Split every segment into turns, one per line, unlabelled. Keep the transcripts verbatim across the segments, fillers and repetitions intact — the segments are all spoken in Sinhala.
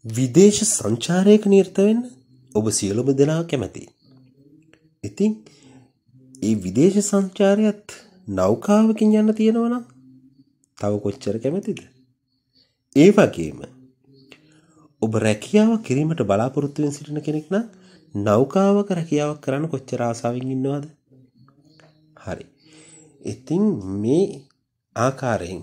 විදේශ සංචාරයක නිරත වෙන්න ඔබ සියලුම දෙනා කැමතියි. ඉතින් ඒ විදේශ සංචාරයත් නෞකාවකින් යන්න තියෙනවා නම් තව කොච්චර කැමතිද? ඒ වගේම ඔබ රැකියාවක් කිරීමට බලාපොරොත්තු වෙන සිටින කෙනෙක් නම් නෞකාවක රැකියාවක් කරන්න කොච්චර ආසාවෙන් ඉන්නවද? හරි. ඉතින් මේ ආකාරයෙන්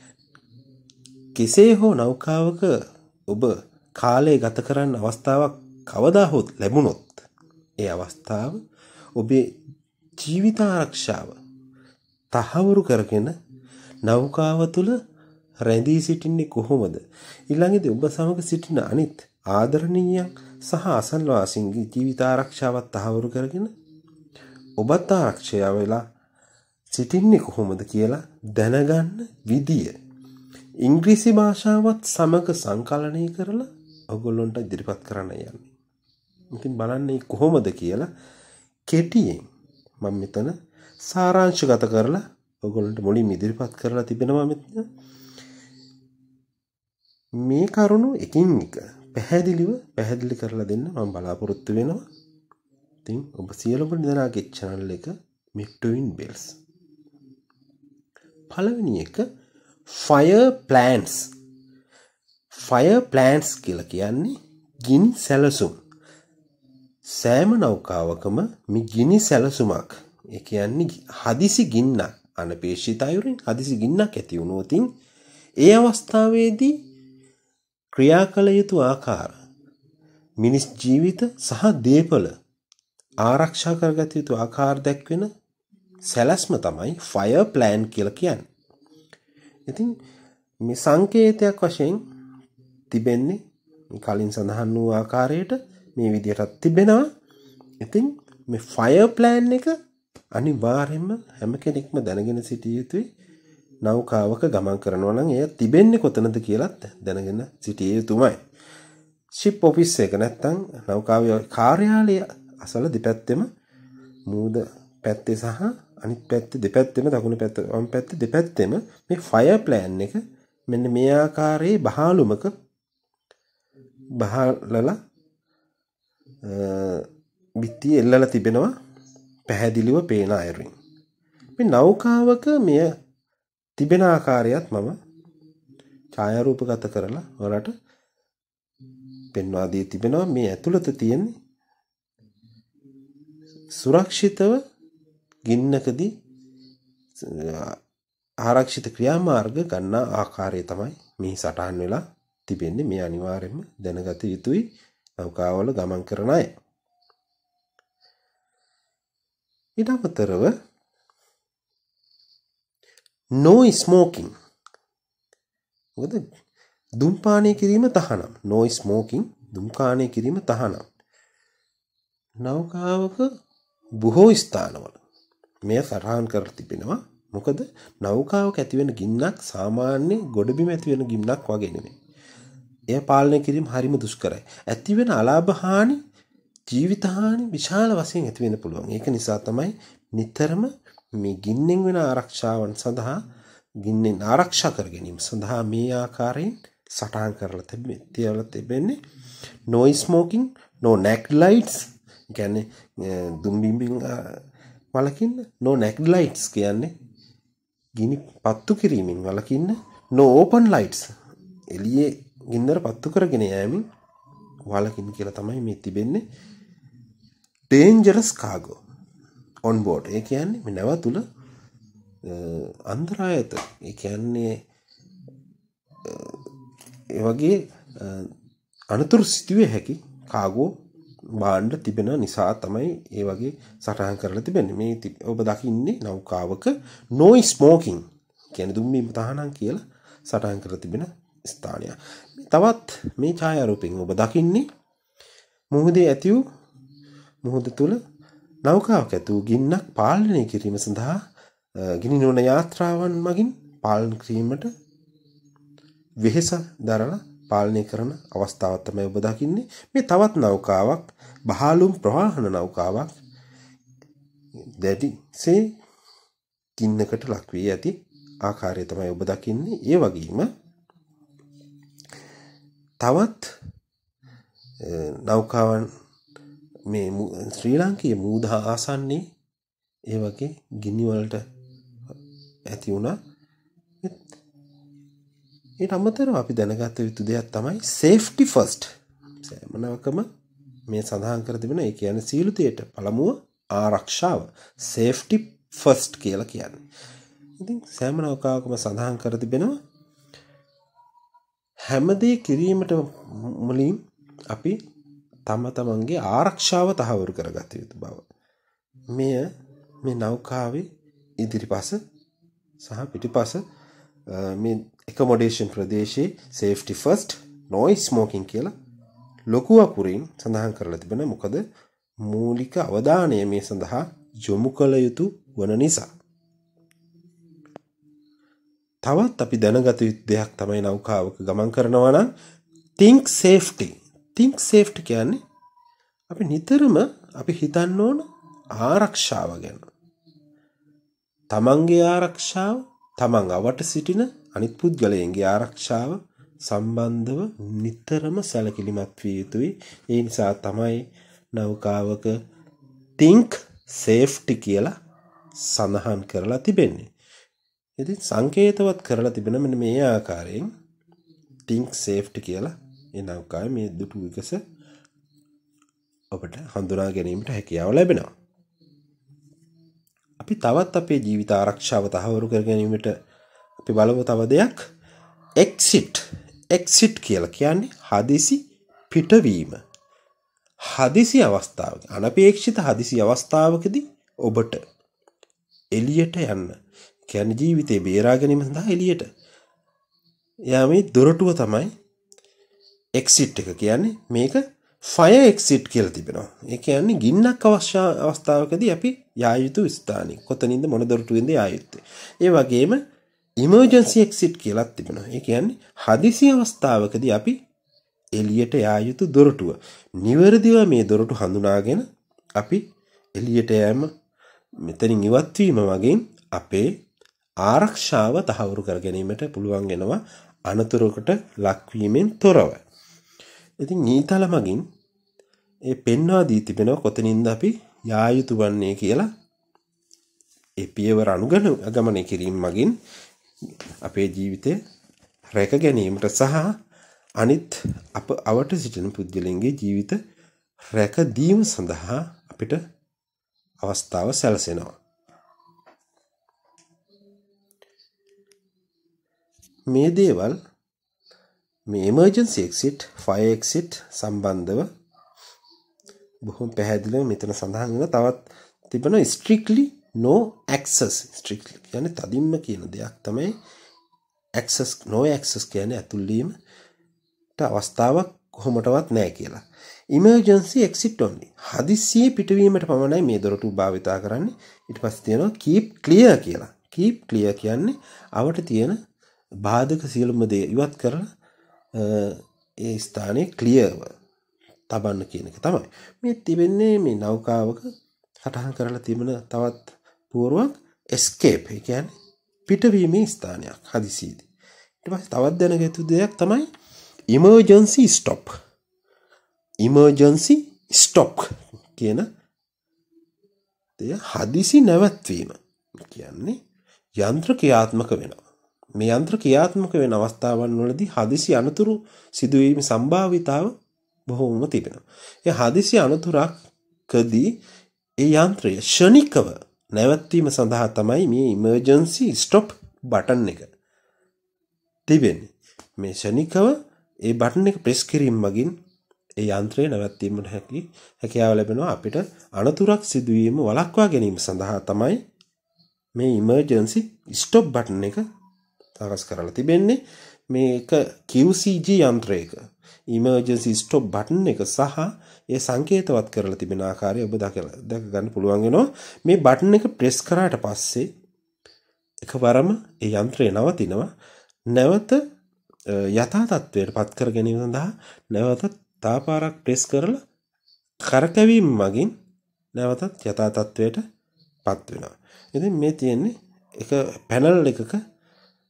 කෙසේ හෝ නෞකාවක ඔබ කාලය ගත කරන්න අවස්ථාවක් කවදා හෝ ලැබුණොත් ඒ අවස්ථාව ඔබේ ජීවිත ආරක්ෂාව තහවුරු කරගෙන නෞකාව තුළ රැඳී සිටින්නේ කොහොමද? ඊළඟදී ඔබ සමග සිටින අනිත් ආදරණීයයන් සහ අසල්වාසීන්ගේ ජීවිත ආරක්ෂාවත් තහවුරු කරගෙන ඔබත් ආරක්ෂය වෙලා සිටින්නේ කොහොමද කියලා දැනගන්න විදිය ඉංග්‍රීසි භාෂාවත් සමග සංකලනය කරලා ඔයගොල්ලන්ට ඉදිරිපත් කරන්න යන්නේ. ඉතින් බලන්න කොහොමද කියලා කෙටියෙන් මම මෙතන සාරාංශගත කරලා ඔයගොල්ලන්ට මුලින්ම ඉදිරිපත් කරලා තිබෙනවා. මෙතන මේ කරුණු එකින් එක පැහැදිලිව පැහැදිලි කරලා දෙන්න මම බලාපොරොත්තු වෙනවා. ඉතින් ඔබ සියලුම දෙනාගේ channel එක මේ Twin Bells. පළවෙනි එක fire plants. fire plants කියලා කියන්නේ ගිනි සැලසුම්. සෑම නෞකාවකම මේ ගිනි සැලසුමක්, ඒ කියන්නේ හදිසි ගින්නක්, අනපේක්ෂිත අයුරින් හදිසි ගින්නක් ඇති වුණොත් ඒ අවස්ථාවේදී ක්‍රියා කළ යුතු ආකාර, මිනිස් ජීවිත සහ දේපල ආරක්ෂා කරගත යුතු ආකාර දැක්වෙන සැලැස්ම තමයි ෆයර් ප්ලෑන් කියලා කියන්නේ. ඉතින් මේ සංකේතයක් වශයෙන් තිබෙන්නේ කලින් සඳහන් වූ ආකාරයට මේ විදිහට තිබෙනවා. ඉතින් මේ ෆයර් ප්ලෑන් එක අනිවාර්යයෙන්ම හැම කෙනෙක්ම දැනගෙන සිටිය යුතුයි. නෞකාවක ගමන් කරනවා නම් එය තිබෙන්නේ කොතනද කියලාත් දැනගෙන සිටිය යුතුමයි. ෂිප් ඔෆිස් එක නැත්තම් නෞකාවේ කාර්යාලය අසල දෙපැත්තෙම මූද පැත්තේ සහ අනිත් පැත්තේ දෙපැත්තෙම දකුණු පැත්ත වම් පැත්තේ දෙපැත්තෙම මේ ෆයර් ප්ලෑන් එක මෙන්න මේ ආකාරයේ බහලුමක බහලලා බිත්තිය එල්ලලා තිබෙනවා පැහැදිලිව පේන අයරින්. මේ නෞකාවක මෙය තිබෙන ආකාරයත් මම ඡායාරූපගත කරලා ඔයාලට පෙන්වා දී තිබෙනවා. මේ ඇතුළත තියෙන සුරක්ෂිතව ගින්නකදී ආරක්ෂිත ක්‍රියාමාර්ග ගන්නා ආකාරය තමයි මේ සටහන් වෙලා තිබෙන්නේ. මේ අනිවාර්යයෙන්ම දැනගත යුතුයි නෞකාවල ගමන් කරන අය. ඊට අමතරව no smoking. මොකද දුම්පානය කිරීම තහනම්. no smoking දුම්පානය කිරීම තහනම්. නෞකාවක බොහෝ ස්ථානවල මෙය සටහන් කර තිබෙනවා. මොකද නෞකාවක ඇති වෙන ගින්නක් සාමාන්‍ය ගොඩබිම ඇති වෙන ගින්නක් වගේ නෙමෙයි. එය පාලනය කිරීම හරිම දුෂ්කරයි. ඇති වෙන අලාභ හානි, ජීවිත හානි විශාල වශයෙන් ඇති වෙන්න පුළුවන්. ඒක නිසා තමයි නිතරම මේ ගින්නෙන් වෙන ආරක්ෂාවන් සඳහා ගින්නෙන් ආරක්ෂා කර ගැනීම සඳහා මේ ආකාරයෙන් සටහන් කරලා තිබෙන්නේ. තිබෙන්නේ no smoking, no naked lights. කියන්නේ දුම් බිම්බින් වලකින්න. no naked lights කියන්නේ ගිනි පත්තු කිරීමෙන් වලකින්න. no open lights එළියේ ගින්නර පත්තු කරගෙන යෑමෙන් වලකින්න කියලා තමයි මේ තිබෙන්නේ. dangerous cargo on board. ඒ කියන්නේ මේ නැව තුල අන්තරායත, ඒ කියන්නේ ඒ වගේ අනතුරු සිදුවේ හැකි කාගෝ භාණ්ඩ තිබෙන නිසා තමයි ඒ වගේ සටහන් කරලා තිබෙන්නේ. මේ ඔබ දකින්නේ නෞකාවක no smoking කියන්නේ දුම්බීම තහනම් කියලා සටහන් කරලා තිබෙන ස්ථානය. තවත් මේ ඡායාරූපෙන් ඔබ දකින්නේ මුහුදේ ඇති වූ මුහුද තුල නෞකාවක ඇති වූ ගින්නක් පාලනය කිරීම සඳහා ගිනි නොවන යාත්‍රාවන් මගින් පාලනය කිරීමට වෙහෙස දරලා පාලනය කරන අවස්ථාවක් තමයි ඔබ දකින්නේ. මේ තවත් නෞකාවක්, බහලුම් ප්‍රවාහන නෞකාවක් දැඩිසේ ගින්නකට ලක් වී ඇති ආකාරය තමයි ඔබ දකින්නේ. ඒ වගේම තවත් නෞකාවන් මේ ශ්‍රී ලාංකීය මූද ආසන්නයේ ඒ වගේ ගිනි වලට ඇති වුණා. ඊට අමතරව අපි දැනගත යුතු දෙයක් තමයි safety first. සෑම නවකම මේ සඳහන් කර තිබෙන ඒ කියන්නේ සීලුතියට පළමුව ආරක්ෂාව safety first කියලා කියන්නේ. ඉතින් සෑම නවකාවකම සඳහන් කර තිබෙනවා හැමදේ කිරීමට මුලින් අපි තම තමන්ගේ ආරක්ෂාව තහවුරු කරගත යුතු බව. මෙය මේ නෞකාවේ ඉදිරිපස සහ පිටිපස මේ accommodation ප්‍රදේශයේ safety first noise smoking කියලා ලොකු අකුරින් සඳහන් කරලා තිබෙනවා. මොකද මූලික අවධානය මේ සඳහා යොමු කළ යුතු වන නිසා. තවත් අපි දැනගත යුතු දෙයක් තමයි නෞකාවක ගමන් කරනවා නම් think safety. think safety කියන්නේ අපි නිතරම අපි හිතන්න ඕන ආරක්ෂාව ගැන. තමන්ගේ ආරක්ෂාව, තමන් අවට සිටින අනිත් පුද්ගලයන්ගේ ආරක්ෂාව සම්බන්ධව නිතරම සැලකිලිමත් විය යුතුයි. ඒ නිසා තමයි නෞකාවක think safety කියලා සඳහන් කරලා තිබෙන්නේ. ඉතින් සංකේතවත් කරලා තිබෙන මෙන්න මේ ආකාරයෙන් think safety කියලා ඒ නෞකාවේ මේ දුටු විගස ඔබට හඳුනා ගැනීමට හැකියාව ලැබෙනවා. අපි තවත් අපේ ජීවිත ආරක්ෂාව තහවුරු කර ගැනීමට අපි බලමු තව දෙයක් exit. exit කියලා කියන්නේ හදිසි පිටවීම. හදිසි අවස්ථාවක අනපේක්ෂිත හදිසි අවස්ථාවකදී ඔබට එළියට යන්න කියන්නේ ජීවිතේ බේරා ගැනීම සඳහා එළියට යාමේ දොරටුව තමයි exit එක කියන්නේ. මේක fire exit කියලා තිබෙනවා. ඒ කියන්නේ ගින්නක් අවශ්‍ය අවස්ථාවකදී අපි යා යුතු ස්ථානෙ. කොතනින්ද මොන දොරටුවෙන්ද යා යුත්තේ. ඒ වගේම emergency exit කියලා තිබෙනවා. ඒ කියන්නේ හදිසි අවස්ථාවකදී අපි එළියට යා යුතු දොරටුව. නිවැරදිව මේ දොරටු හඳුනාගෙන අපි එළියට යෑම මෙතනින් ඉවත් වීම වගේ අපේ ආරක්ෂාව තහවුරු කර ගැනීමට පුළුවන් වෙනවා අනතුරකට ලක්වීමෙන් තොරව. ඉතින් නීතල මගින් ඒ පෙන්වා දී තිබෙනවා කොතනින්ද අපි යා යුතු වන්නේ කියලා. ඒ පියවර අනුගමනය කිරීම මගින් අපේ ජීවිතය රැක ගැනීමට සහ අනිත් අප අවට සිටින පුද්ගලයන්ගේ ජීවිත රැක දීම සඳහා අපිට අවස්ථාව සැලසෙනවා. මේ දේවල් මේ emergency exit, fire exit සම්බන්ධව බොහොම පැහැදිලිව මෙතන සඳහන් වෙන තවත් තිබෙනවා strictly no access. strictly කියන්නේ තදින්ම කියන දෙයක් තමයි access. no access කියන්නේ ඇතුල් වීමට අවස්ථාවක් කොහොමටවත් නැහැ කියලා. emergency exit only. හදිසියේ පිටවීමට පමණයි මේ දොරටු භාවිතා කරන්නේ. ඊට පස්සේ තියෙනවා keep clear කියලා. keep clear කියන්නේ අවට තියෙන බාධක සියලුම දේ ඉවත් කරලා ඒ ස්ථානයේ ක්ලියර්ව තබන්න කියන එක තමයි. මේ තිබෙන්නේ මේ නෞකාවක සටහන් කරලා තිබෙන තවත් පූර්වක් escape. ඒ කියන්නේ පිටවීමේ ස්ථානයක් හදිසියේදී. ඊට පස්සේ තවත් දැනගත යුතු දෙයක් තමයි emergency stop. emergency stop කියන දෙය හදිසි නැවැත්වීම කියන්නේ යන්ත්‍ර ක්‍රියාත්මක වෙනවා. මේ යන්ත්‍ර ක්‍රියාත්මක වෙන අවස්ථාවන් වලදී හදිසි අනතුරු සිදුවීම සම්භාවිතාව බොහෝම තිබෙනවා. ඒ හදිසි අනතුරකදී ඒ යන්ත්‍රය ෂණිකව නැවැත්වීම සඳහා තමයි මේ emergency stop බටන් එක තිබෙන්නේ. මේ ෂණිකව ඒ බටන් එක ප්‍රෙස් කිරීම මගින් ඒ යන්ත්‍රය නැවැත්වීමට හැකි හැකියාව ලැබෙනවා. අපිට අනතුරක් සිදුවීම වළක්වා ගැනීම සඳහා තමයි මේ emergency stop බටන් එක සකස් කරලා තිබෙන්නේ. මේක Q C G යන්ත්‍රයක emergency stop button එක සහ ඒ සංකේතවත් කරලා තිබෙන ආකාරය ඔබ දැකලා දැක ගන්න පුළුවන් වෙනවා. මේ බටන් එක ප්‍රෙස් කරාට පස්සේ එකවරම ඒ යන්ත්‍රය නවතිනවා. නැවත යථා තත්ත්වයට පත් කර ගැනීම සඳහා නැවත තාපාරක් ප්‍රෙස් කරලා කරකැවීම මගින් නැවතත් යථා තත්ත්වයට පත් වෙනවා. ඉතින් මේ තියෙන්නේ එක පැනල් එකක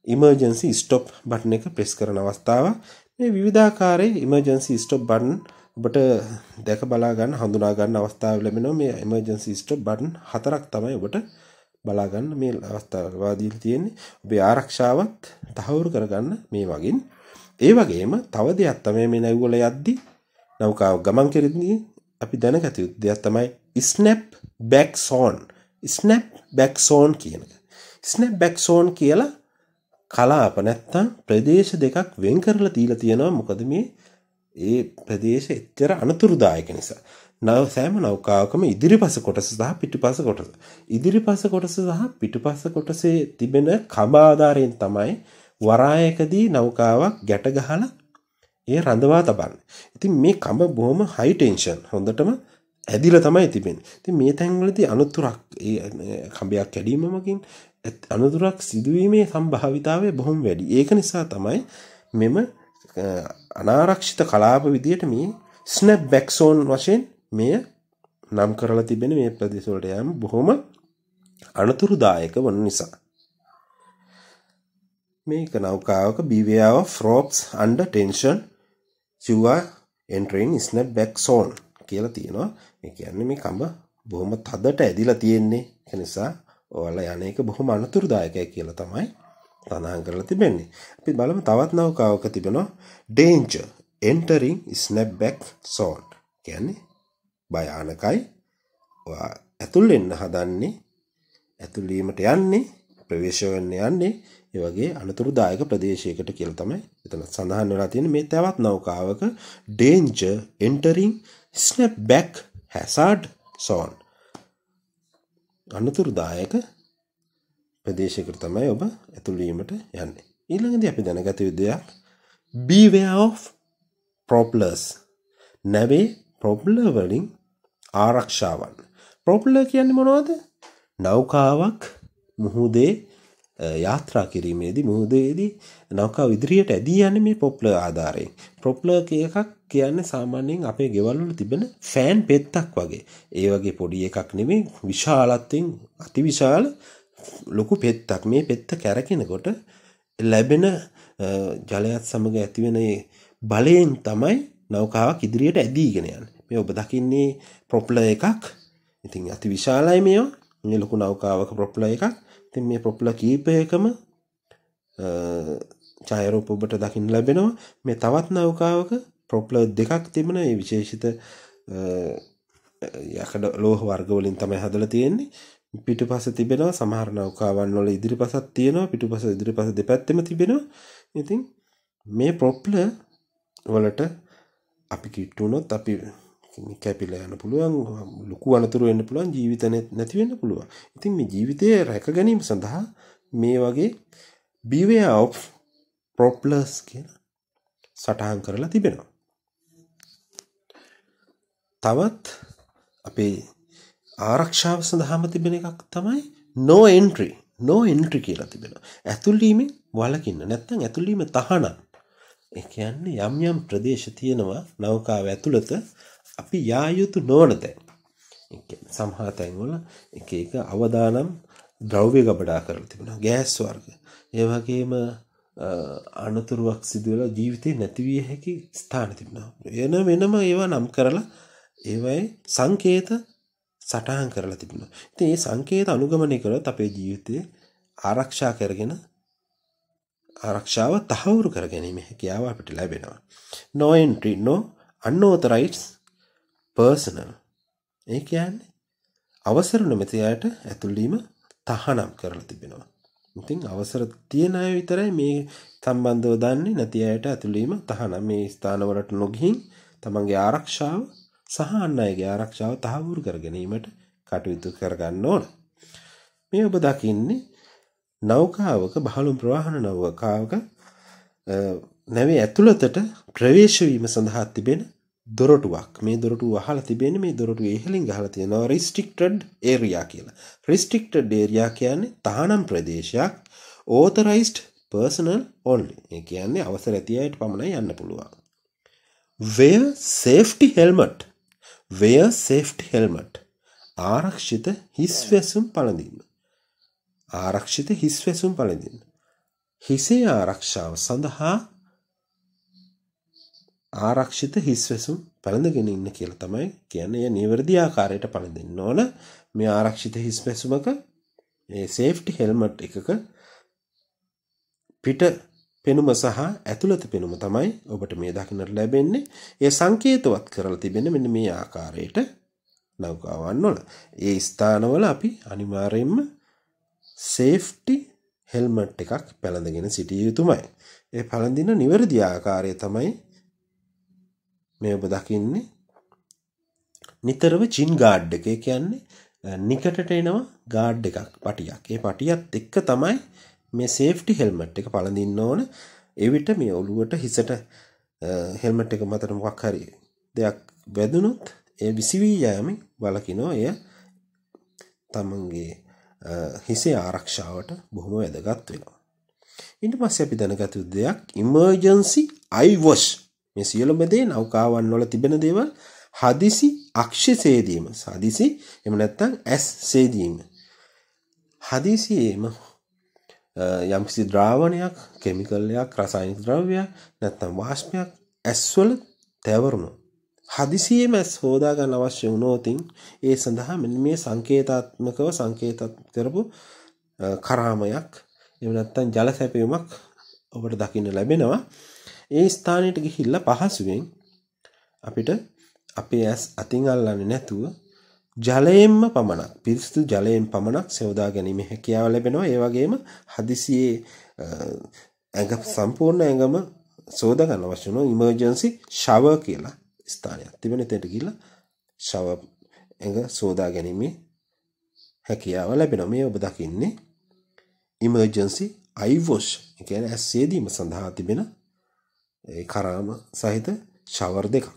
emergency stop button එක press කරන අවස්ථාව. මේ විවිධාකාරයේ emergency stop button ඔබට දැක බලා ගන්න හඳුනා ගන්න අවස්ථාව ලැබෙනවා මේ emergency stop button හතරක් තමයි ඔබට බලා ගන්න මේ අවස්ථාව දීලා තියෙන්නේ. ඔබේ ආරක්ෂාවත් තහවුරු කරගන්න මේ වගින්. ඒ වගේම තව දෙයක් තමයි මේ නැව් වල යද්දී නෞකාව ගමන් කරද්දී අපි දැනගත යුතු දෙයක් තමයි snap back zone. snap back zone කියන එක. snap back zone කියලා කලාප නැත්තම් ප්‍රදේශ දෙකක් වෙන් කරලා තියලා තියෙනවා. මොකද මේ ඒ ප්‍රදේශ එච්චර අනතුරුදායක නිසා. නව සෑම නෞකාවකම ඉදිරිපස කොටස සහ පිටුපස කොටස. ඉදිරිපස කොටස සහ පිටුපස කොටසේ තිබෙන කඹ ආධාරයෙන් තමයි වරායකදී නෞකාවක් ගැට ගහලා ඒ රඳවා තබන්නේ. ඉතින් මේ කඹ බොහොම හයි ටෙන්ෂන් හොඳටම ඇදිලා තමයි තිබෙන්නේ. ඉතින් මේ තැන්වලදී අනුතුරක් ඒ කඹයක් කැඩීමමකින් අනුතුරක් සිදුවීමේ සම්භාවිතාවය බොහොම වැඩි. ඒක නිසා තමයි මෙම අනාරක්ෂිත කලාප විදියට මේ ස්නැප් බැක් සෝන් වශයෙන් මෙය නම් කරලා තිබෙන මේ ප්‍රදේශ වලට යෑම බොහොම අනතුරුදායක වන නිසා. මේක නෞකාවක beware of ropes under tension you are entering snap back zone කියලා තියෙනවා. ඒ කියන්නේ මේ කඹ බොහොම තදට ඇදිලා තියෙන්නේ. ඒ නිසා ඔයාලා යන එක බොහොම අනතුරුදායකයි කියලා තමයි සඳහන් කරලා තිබෙන්නේ. අපි බලමු තවත් නෞකාවක තිබෙනවා danger entering snap back zone. කියන්නේ භයානකයි. ඔයා ඇතුල් වෙන්න හදන්නේ ඇතුල් වීමට යන්නේ ප්‍රවේශ වෙන්න යන්නේ ඒ වගේ අනතුරුදායක ප්‍රදේශයකට කියලා තමයි එතන සඳහන් වෙලා තියෙන්නේ. මේ තවත් නෞකාවක danger entering snap back hazard zone. අනතුරුදායක ප්‍රදේශයකට තමයි ඔබ ඇතුල් වීමට යන්නේ. ඊළඟදී අපි දැනගත යුතු දෙයක් beware of propellers. නැවේ ප්‍රොපෙලර් වලින් ආරක්ෂාවන්. ප්‍රොපෙලර් කියන්නේ මොනවද? නෞකාවක් මුහුදේ යාත්‍රා කිරීමේදී මුහුදේදී නෞකාව ඉදිරියට ඇදී යන්නේ මේ ප්‍රොපෙලර් ආධාරයෙන්. ප්‍රොපෙලර් එකක් කියන්නේ සාමාන්‍යයෙන් අපේ ගෙවල් වල තිබෙන ෆෑන් පෙත්තක් වගේ. ඒ වගේ පොඩි එකක් නෙමෙයි විශාලත්වයෙන් අතිවිශාල ලොකු පෙත්තක්. මේ පෙත්ත කැරකෙනකොට ලැබෙන ජලයත් සමග ඇතිවෙන බලයෙන් තමයි නෞකාවක් ඉදිරියට ඇදීගෙන යන්නේ. මේ ඔබ දකින්නේ ප්‍රොපෙලර් එකක්. ඉතින් අතිවිශාලයි මේවා. මේ ලොකු නෞකාවක ප්‍රොපෙලර් එකක්. ඉතින් මේ ප්‍රොපෙලර් කීපයකම ඡායාරූප ඔබට දකින්න ලැබෙනවා. මේ තවත් නෞකාවක ප්‍රොපෙලර් දෙකක් තිබෙන මේ විශේෂිත යකඩ ලෝහ වර්ග වලින් තමයි හදලා තියෙන්නේ. පිටුපස තිබෙනවා. සමහර නෞකාවන් වල ඉදිරිපසක් තියෙනවා. පිටුපස ඉදිරිපස දෙපැත්තෙම තිබෙනවා. ඉතින් මේ ප්‍රොපෙලර් වලට අපි කිට්ටු වුණොත් අපි කැපිලා යන්න පුළුවන්. ලොකු අනතුරු වෙන්න පුළුවන්. ජීවිත නැති වෙන්න පුළුවන්. ඉතින් මේ ජීවිතය රැක ගැනීම සඳහා මේ වගේ beware of propellers කියන සටහන් කරලා තිබෙනවා. තවත් අපේ ආරක්ෂාව සඳහාම තිබෙන එකක් තමයි no entry. no entry කියලා තිබෙනවා. ඇතුල් වීමෙන් වළකින්න. නැත්නම් ඇතුල් වීම තහනම්. ඒ කියන්නේ යම් යම් ප්‍රදේශ තියෙනවා නෞකාව ඇතුළත අපි යා යුතු නොවන තැන්. ඒ කියන්නේ සමහර තැන්වල එක එක අවදානම් ද්‍රව්‍ය ගබඩා කරලා තිබෙනවා. ගෑස් වර්ග. ඒ වගේම අනතුරුවක් සිදු වෙලා ජීවිතේ නැති විය හැකි ස්ථාන තිබෙනවා. වෙන වෙනම ඒවා නම් කරලා ඒවයි සංකේත සටහන් කරලා තිබෙනවා. ඉතින් මේ සංකේත අනුගමනය කරොත් අපේ ජීවිතේ ආරක්ෂා කරගෙන ආරක්ෂාව තහවුරු කර ගැනීම හැකියාව අපිට ලැබෙනවා. no entry no unauthorized personnel. ඒ කියන්නේ අවසර නොමැති අයට ඇතුල් වීම තහනම් කරලා තිබෙනවා. ඉතින් අවසර තියෙන අය විතරයි මේ සම්බන්ධව දන්නේ. නැති අයට ඇතුල් වීම තහනම්. මේ ස්ථානවලට නොගිහින් තමන්ගේ ආරක්ෂාව සහ අන් අයගේ ආරක්ෂාව තහවුරු කර ගැනීමට කටයුතු කර ගන්න ඕන. මේ ඔබ දකින්නේ නෞකාවක බහලුම් ප්‍රවාහන නෞකාවක නැවේ ඇතුළතට ප්‍රවේශ වීම සඳහා තිබෙන දොරටුවක්. මේ දොරටුව වහලා තිබෙන්නේ මේ දොරටුව ඉහළින් ගහලා තියෙනවා restricted area කියලා. restricted area කියන්නේ තහනම් ප්‍රදේශයක්. authorized personnel only. ඒ කියන්නේ අවසර ඇති අයට පමණයි යන්න පුළුවන්. wear safety helmet. wear safety helmet. ආරක්ෂිත හිස් වැසුම් පළඳින්න. ආරක්ෂිත හිස් වැසුම් පළඳින්න. හිසේ ආරක්ෂාව සඳහා ආරක්ෂිත හිස්වැසුම් පැළඳගෙන ඉන්න කියලා තමයි කියන්නේ. ඒ නිවැරදි ආකාරයට පැළඳෙන්න ඕන. මේ ආරක්ෂිත හිස්වැසුමක ඒ සේෆ්ටි හෙල්මට් එකක පිට පෙනුම සහ ඇතුළත පෙනුම තමයි ඔබට මේ දකින්නට ලැබෙන්නේ. ඒ සංකේතවත් කරලා තිබෙන්නේ මෙන්න මේ ආකාරයට නෞකාවන් වල. ඒ ස්ථානවල අපි අනිවාර්යයෙන්ම සේෆ්ටි හෙල්මට් එකක් පැළඳගෙන සිටිය යුතුමයි. ඒ පැළඳින නිවැරදි ආකාරය තමයි මේ ඔබ දකින්නේ. නිතරම චින් ගාඩ් එක. ඒ කියන්නේ නිකටට එනවා ගාඩ් එකක් පටියක්. ඒ පටියත් එක්ක තමයි මේ සේෆ්ටි හෙල්මට් එක පළඳින්න ඕන. එවිට මේ ඔළුවට හිසට හෙල්මට් එක මතට මොකක් හරි දෙයක් වැදුනොත් ඒ විසිවී යෑමෙන් වළකිනවා. එය තමන්ගේ හිසේ ආරක්ෂාවට බොහොම වැදගත් වෙනවා. ඊට පස්සේ අපි දැනගත යුතු දෙයක් ඉමර්ජන්සි අයි වොෂ්. මේ සියලුම දේ නෞකාවන් වල තිබෙන දේවල් හදිසි අක්ෂ සේදීම. හදිසි එහෙම නැත්නම් ඇස් සේදීම. හදිසියෙම යම්කිසි ද්‍රාවණයක්, කෙමිකල් එකක්, රසායනික ද්‍රව්‍යයක් නැත්නම් වාෂ්පයක් ඇස්වල තැවරුණොත් හදිසියෙම ඇස් හොදා ගන්න අවශ්‍ය වුණොත් ඒ සඳහා මෙන්න මේ සංකේතාත්මකව සංකේත කරපු කරාමයක් එහෙම නැත්නම් ජල සැපයීමක් ඔබට දකින්න ලැබෙනවා. ඒ ස්ථානයට ගිහිල්ලා පහසුවෙන් අපිට අපේ ඇස් අතින් අල්ලන්නේ නැතුව ජලයෙන්ම පමණක් පිරිසිදු ජලයෙන් පමණක් සෙවදා ගැනීම හැකියාව ලැබෙනවා. ඒ වගේම හදිසියේ ඇඟ සම්පූර්ණ ඇඟම සෝදා ගන්න අවශ්‍ය වෙන ඉමර්ජන්සි ෂවර් කියලා ස්ථානයක් තිබෙන. එතනට ගිහිල්ලා ෂවර් ඇඟ සෝදා ගැනීමේ හැකියාව ලැබෙනවා. මේ ඔබ දකින්නේ ඉමර්ජන්සි අයි වොෂ්. ඒ කියන්නේ ඇස් සේදීම සඳහා තිබෙන ඒ කරාම සහිත ෂවර් දෙකක්.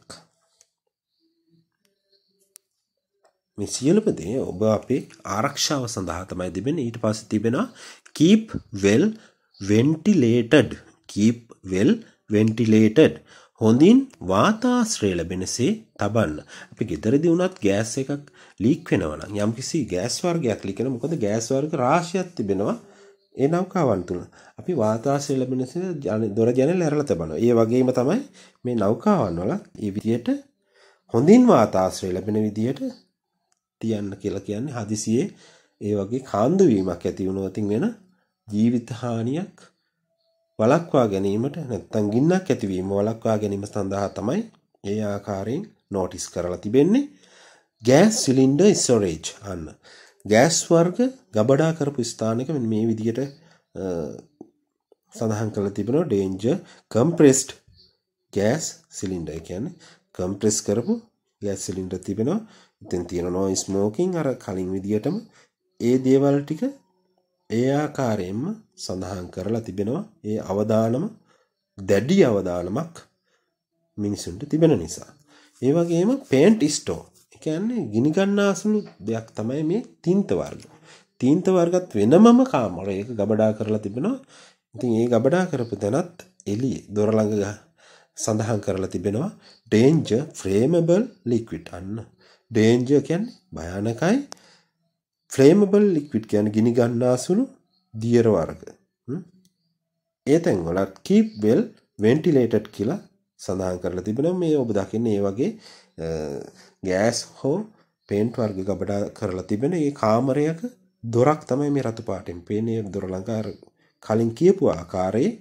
මේ සියලුම දේ ඔබ අපේ ආරක්ෂාව සඳහා තමයි තිබෙන්නේ. ඊට පස්සේ තිබෙනවා keep well ventilated. keep well ventilated. හොඳින් වාතාශ්‍රය ලැබෙනසේ තබන්න. අපි ගෙදරදී වුණත් ගෑස් එකක් ලීක් වෙනවා නම් යම්කිසි ගෑස් වර්ගයක් ලීක් වෙනවා. මොකද ගෑස් වර්ග රාශියක් තිබෙනවා ඒ නෞකාවන් තුල. අපි වාතාශ්‍රය ලැබෙනසේ දොර ජනෙල් ඇරලා තබනවා. ඒ වගේම තමයි මේ නෞකාවන් වල මේ විදියට හොඳින් වාතාශ්‍රය ලැබෙන විදියට තියන්න කියලා කියන්නේ හදිසියේ ඒ වගේ කාන්දු වීමක් ඇති වුණොත් වෙන ජීවිත හානියක් වළක්වා ගැනීමට නැත්නම් ගින්නක් ඇතිවීම වළක්වා ගැනීම සඳහා තමයි ඒ ආකාරයෙන් නෝටිස් කරලා තිබෙන්නේ. ගෑස් සිලින්ඩර් ස්ටෝරේජ් අන්න ගෑස් වර්ග ගබඩා කරපු ස්ථානයක මෙන්න මේ විදිහට සඳහන් කරලා තිබෙනවා. Danger compressed gas cylinder. ඒ කියන්නේ කම්ප්‍රෙස් කරපු ගෑස් සිලින්ඩර් තිබෙනවා. ඉතින් තියෙන නෝ ස්මෝකින් අර කලින් විදිහටම ඒ දේවල් ටික ඒ ආකාරයෙන්ම සඳහන් කරලා තිබෙනවා. ඒ අවදානම දැඩි අවදානමක් මිනිසුන්ට තිබෙන නිසා. ඒ වගේම පේන්ට් ස්ටෝ. ඒ කියන්නේ ගිනි ගන්නාසුළු දෙයක් තමයි මේ තින්ත වර්ග. තින්ත වර්ගත් වෙනමම කාමරයක ගබඩා කරලා තිබෙනවා. ඉතින් ඒ ගබඩා කරපු තැනත් එළියේ දොර ළඟ සඳහන් කරලා තිබෙනවා danger flammable liquid. අන්න danger කියන්නේ භයානකයි. flammable liquid කියන්නේ ගිනි ගන්නාසුළු දියර වර්ග. ඒ තැන් වල keep well ventilated කියලා සඳහන් කරලා තිබෙනවා. මේ ඔබ දකින්නේ මේ වගේ ගෑස් හෝ පේන්ට් වර්ග ගබඩා කරලා තිබෙන ඒ කාමරයක දොරක් තමයි මේ රතු පාටින් පේන්නේ. දොර ළඟ අර කලින් කියපු ආකාරයේ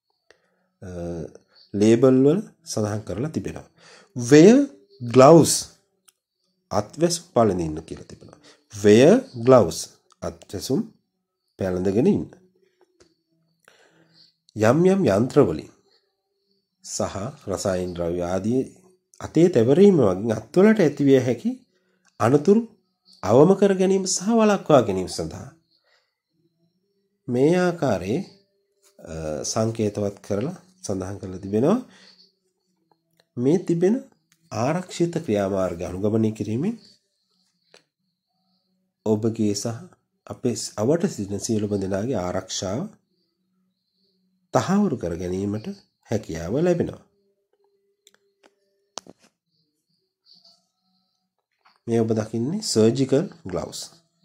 ලේබල් වල සඳහන් කරලා තිබෙනවා. wear gloves අත්වැසුම් පළඳින්න කියලා තිබෙනවා. wear gloves අත්වැසුම් පැළඳගෙන ඉන්න. යම් යම් යන්ත්‍ර වලින් සහ රසායන ද්‍රව්‍ය ආදී අතේ තැවරීම වගේ අත්වලට ඇතිවිය හැකි අනතුරු අවම කර ගැනීම සහ වළක්වා ගැනීම සඳහා මේ ආකාරයේ සංකේතවත් කරලා සඳහන් කරලා තිබෙනවා. මේ තිබෙන ආරක්ෂිත ක්‍රියාමාර්ග අනුගමනය කිරීමෙන් ඔබගේ සහ අපේ අවට සිටින සියලුම දෙනාගේ ආරක්ෂාව තහවුරු කර ගැනීමට හැකියාව ලැබෙනවා. මේ ඔබ දකින්නේ සර්ජිකල් ග්ලව්ස්.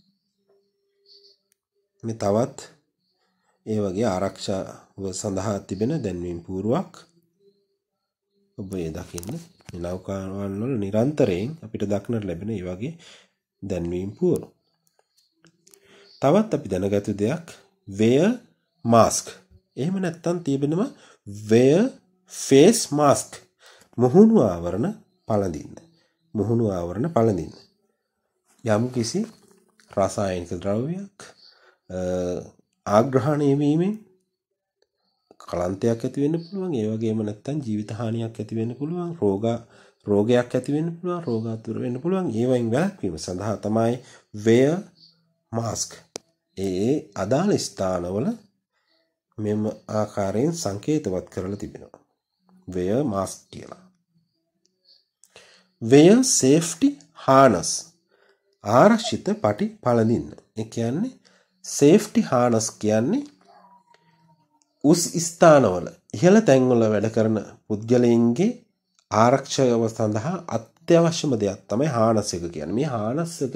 මේ තවත් ඒ වගේ ආරක්ෂාව සඳහා තිබෙන දැන්වීම් පුවරුවක් ඔබ ඒ දකින්න මේ නෞකාවන් වල නිරන්තරයෙන් අපිට දක්නට ලැබෙන මේ වගේ දැන්වීම් පුවරු. තවත් අපි දැනගත් දෙයක් wear mask. එහෙම නැත්නම් තිබෙනවා wear face mask. මුහුණු ආවරණ පළඳින්න. මුහුණු ආවරණ පළඳින්න. යම් කිසි රසායනික ද්‍රව්‍යයක් ආග්‍රහණය වීමෙන් කලන්තයක් ඇති වෙන්න පුළුවන්. ඒ වගේම නැත්නම් ජීවිත හානියක් ඇති වෙන්න පුළුවන්. රෝග රෝගයක් ඇති වෙන්න පුළුවන්. රෝගාතුර වෙන්න පුළුවන්. ඒවයින් වැළැක්වීම සඳහා තමයි wear mask. ඒ අදාළ ස්ථානවල මෙම ආකාරයෙන් සංකේතවත් කරලා තිබෙනවා. wear mask කියලා. wear safety harness. ආරක්ෂිත පටි පළඳින්න. ඒ කියන්නේ safety harness කියන්නේ උස් ස්ථානවල ඉහළ තැන්වල වැඩ කරන පුද්ගලයන්ගේ ආරක්ෂාව සඳහා අත්‍යවශ්‍යම දෙයක් තමයි harness එක කියන්නේ. මේ harness එක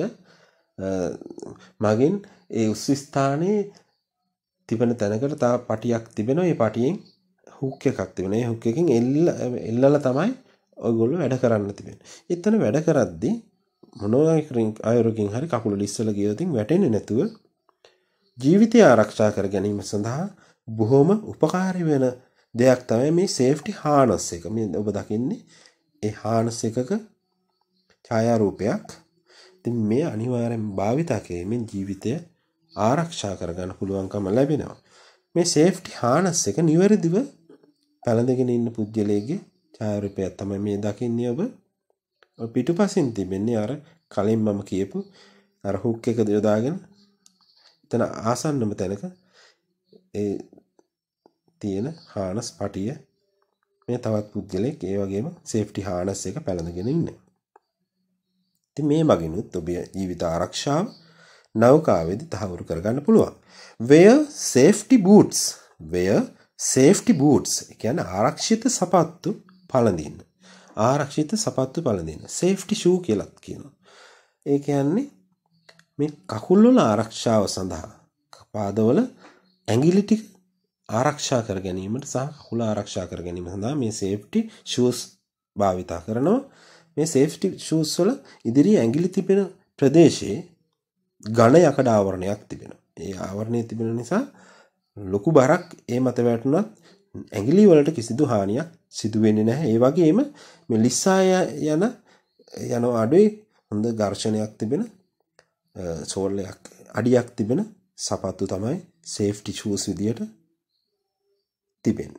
මගින් ඒ උස් ස්ථානයේ තිබෙන තැනකට තව පටියක් තිබෙනවා. ඒ පටියෙන් හුක් එකක් තිබෙනවා. ඒ හුක් එකකින් එල්ල එල්ලලා තමයි ඔයගොල්ලෝ වැඩ කරන්න තිබෙන්නේ. එතන වැඩ කරද්දී මොනවා අයුරකින් හරි කකුල ලිස්සලා ගියොතින් වැටෙන්නේ නැතුව ජීවිතය ආරක්ෂා කර ගැනීම සඳහා බොහොම උපකාරී වෙන දෙයක් තමයි මේ සේෆ්ටි හානස් එක. මේ ඔබ දකින්නේ ඒ හානස් එකක ඡායාරූපයක්. ඉතින් මේ අනිවාර්යෙන් භාවිතා කිරීමෙන් ජීවිතය ආරක්ෂා කරගන්න පුළුවන්කම ලැබෙනවා. මේ සේෆ්ටි හානස් එක නිවැරදිව පැළඳගෙන ඉන්න පුද්ගලයාගේ ඡායාරූපයක් තමයි මේ දකින්නේ ඔබ. පිටුපසින් තිබෙන්නේ අර කලින් මම කියපු අර හුක් එක යොදාගෙන එතන ආසන්නම තැනක ඒ තියෙන හානස් පටිය. මේ තවත් පුද්ගලෙක් ඒ වගේම සේෆ්ටි හානස් එක පැළඳගෙන ඉන්නේ. ඉතින් මේ මගිනුත් ඔබේ ජීවිත ආරක්ෂාව නෞකාවේදී තහවුරු කරගන්න පුළුවන්. wear safety boots. wear safety boots. ඒ කියන්නේ ආරක්ෂිත සපත්තු පළඳින්න. ආරක්ෂිත සපත්තු පළඳින්න. safety shoe කියලා කියනවා. ඒ කියන්නේ මේ කකුල් වල ආරක්ෂාව සඳහා පාදවල ඇඟිලි ටික ආරක්ෂා කර ගැනීමට සහ කකුල ආරක්ෂා කර ගැනීම සඳහා මේ safety shoes භාවිතා කරනවා. මේ safety shoes වල ඉදිරි ඇඟිලි තිබෙන ප්‍රදේශයේ ඝන යකඩ ආවරණයක් තිබෙනවා. ඒ ආවරණය තිබෙන නිසා ලොකු බරක් ඒ මත වැටුණත් ඇඟිලි වලට කිසිදු හානියක් සිදු වෙන්නේ නැහැ. ඒ වගේම මේ ලිස්සා යන යන අඩුවේ හොඳ ඝර්ෂණයක් තිබෙන සෝල්යක් අඩියක් තිබෙන සපත්තු තමයි safety shoes විදියට තිබෙන්නේ.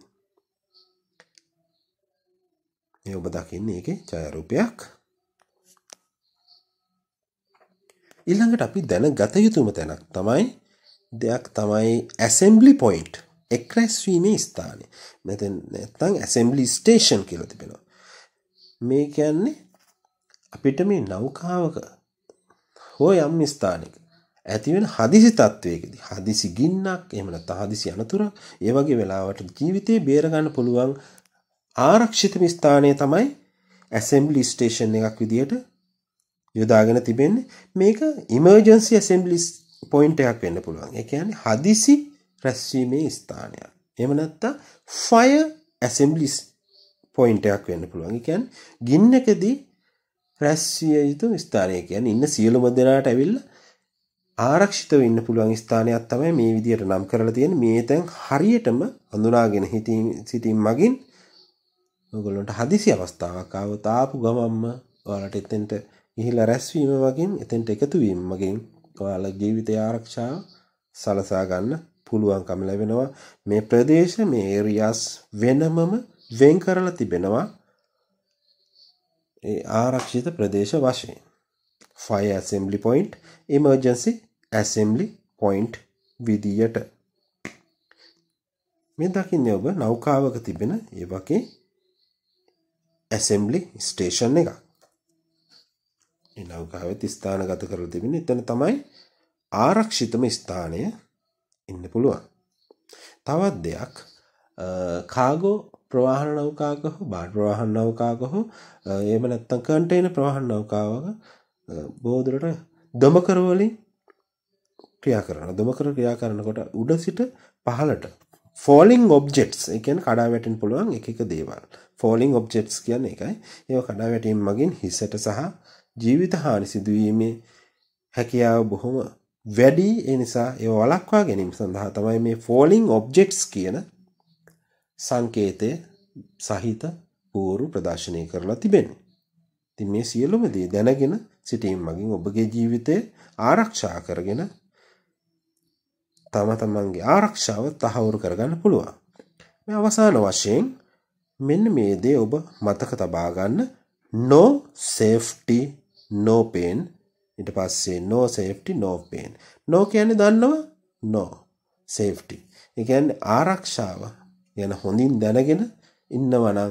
මේ ඔබ දකින්නේ ඒකේ ඡායාරූපයක්. ඊළඟට අපි දැනගත යුතුම තැනක් තමයි දෙයක් තමයි assembly point. එක්රැස්වීමේ ස්ථානය. මෙතන නැත්නම් assembly station කියලා තිබෙනවා. මේ කියන්නේ අපිට මේ නෞකාවක හෝ යම් ස්ථානයක ඇති වෙන හදිසි තත්වයකදී හදිසි ගින්නක් එහෙම නැත්නම් හදිසි අනතුරක් ඒ වගේ වෙලාවට ජීවිතේ බේර ගන්න පුළුවන් ආරක්ෂිතම ස්ථානය තමයි assembly station එකක් විදියට යොදාගෙන තිබෙන්නේ. මේක emergency assembly point එකක් වෙන්න පුළුවන්. ඒ කියන්නේ හදිසි රැස්වීමේ ස්ථානයක්. එහෙම නැත්නම් fire assembly point එකක් වෙන්න පුළුවන්. ඒ කියන්නේ ගින්නකදී රැස්විය යුතු ස්ථානය. කියන්නේ ඉන්න සියලුම දෙනාට ඇවිල්ලා ආරක්ෂිතව ඉන්න පුළුවන් ස්ථානයක් තමයි මේ විදියට නම් කරලා තියෙන්නේ. මේ තැන් හරියටම හඳුනාගෙන සිටීම මගින් ඔයගොල්ලන්ට හදිසි අවස්ථාවක් ආවොත් ආපු ගමම්ම ඔයාලට එතෙන්ට ගිහිලා රැස්වීම මගින් එතෙන්ට එකතු වීම මගින් ඔයාලගේ ජීවිතය ආරක්ෂාව සලසා ගන්න පුළුවන්කම ලැබෙනවා. මේ ප්‍රදේශ මේ ඒරියාස් වෙනමම වෙන් කරලා තිබෙනවා ඒ ආරක්ෂිත ප්‍රදේශ වශයෙන්. fire assembly point, emergency assembly point විදියට. මේ දකින්නේ ඔබ නෞකාවක තිබෙන ඒ වගේ assembly station එකක්. මේ නෞකාවෙත් ස්ථානගත කරලා තිබෙන්නේ එතන තමයි ආරක්ෂිතම ස්ථානය ඉන්න පුළුවන්. තවත් දෙයක් කාගෝ ප්‍රවාහන නෞකාවක හෝ බාහිර ප්‍රවාහන නෞකාවක හෝ එහෙම නැත්නම් කන්ටේනර් ප්‍රවාහන නෞකාවක බොහෝ දුරට දමකර වලින් ක්‍රියා කරනවා. දමකර ක්‍රියා කරනකොට උඩ සිට පහළට falling objects ඒ කියන්නේ කඩා වැටෙන්න පුළුවන් එක එක දේවල්. falling objects කියන්නේ ඒකයි. ඒවා කඩා වැටීම මගින් හිසට සහ ජීවිත හානි සිදුවීමේ හැකියාව බොහොම වැඩි. ඒ නිසා ඒව වළක්වා ගැනීම සඳහා තමයි මේ falling objects කියන සංකේතය සහිත පෝරු ප්‍රදර්ශනය කරලා තිබෙන්නේ. ඉතින් මේ සියලුම දේ දැනගෙන සිටීම මගින් ඔබගේ ජීවිතය ආරක්ෂා කරගෙන තම තමන්ගේ ආරක්ෂාව තහවුරු කරගන්න පුළුවන්. මේ අවසාන වශයෙන් මෙන්න මේ දේ ඔබ මතක තබා ගන්න. no safety no pain. ඊට පස්සේ no safety no pain. no කියන්නේ දන්නව? no safety. ඒ කියන්නේ ආරක්ෂාව ගැන හොඳින් දැනගෙන ඉන්නවා නම්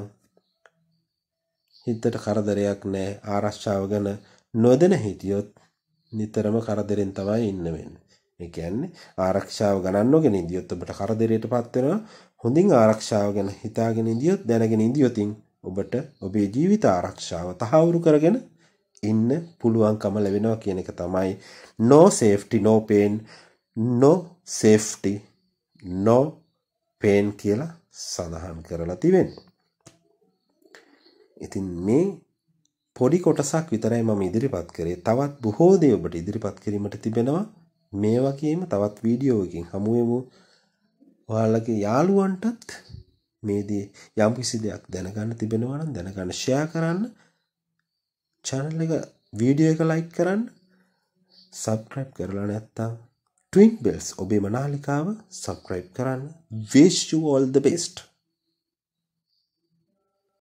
හිතට කරදරයක් නැහැ. ආරක්ෂාව ගැන නොදැන හිටියොත් නිතරම කරදරෙන් තමයි ඉන්න වෙන්නේ. ඒ කියන්නේ ආරක්ෂාව ගණන් නොගෙන ඉඳියොත් ඔබට කරදරයටපත් වෙනවා. හොඳින් ආරක්ෂාව ගැන හිතාගෙන ඉඳියොත් දැනගෙන ඉඳියොතින් ඔබට ඔබේ ජීවිත ආරක්ෂාව තහවුරු කරගෙන ඉන්න පුළුවන්කම ලැබෙනවා කියන එක තමයි no safety no pain no safety no pain කියලා සඳහන් කරලා තිබෙන්නේ. ඉතින් මේ පොඩි කොටසක් විතරයි මම ඉදිරිපත් කරේ. තවත් බොහෝ දේ ඔබට ඉදිරිපත් කිරීමට තිබෙනවා. මේ වගේම තවත් වීඩියෝ එකකින් හමු වෙමු. ඔයාලගේ යාළුවන්ටත් මේ දේ යම් කිසි දෙයක් දැනගන්න තිබෙනවා නම් දැනගන්න ෂෙයා කරන්න. channel එක වීඩියෝ එක like කරන්න. subscribe කරලා නැත්නම් twin bells ඔබේ මනාලිකාව subscribe කරන්න. wish you all the best.